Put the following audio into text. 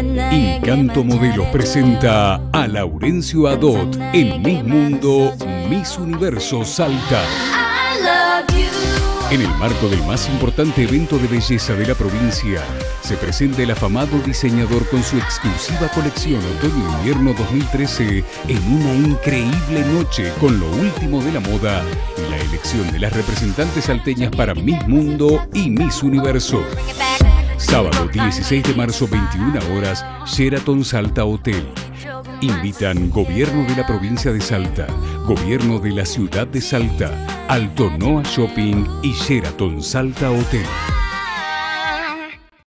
Encanto Modelos presenta a Laurencio Adot en Miss Mundo, Miss Universo Salta. En el marco del más importante evento de belleza de la provincia, se presenta el afamado diseñador con su exclusiva colección Otoño-Invierno 2013 en una increíble noche con lo último de la moda y la elección de las representantes salteñas para Miss Mundo y Miss Universo. Sábado 16 de marzo, 21 horas, Sheraton Salta Hotel. Invitan Gobierno de la Provincia de Salta, Gobierno de la Ciudad de Salta, Altonoa Shopping y Sheraton Salta Hotel.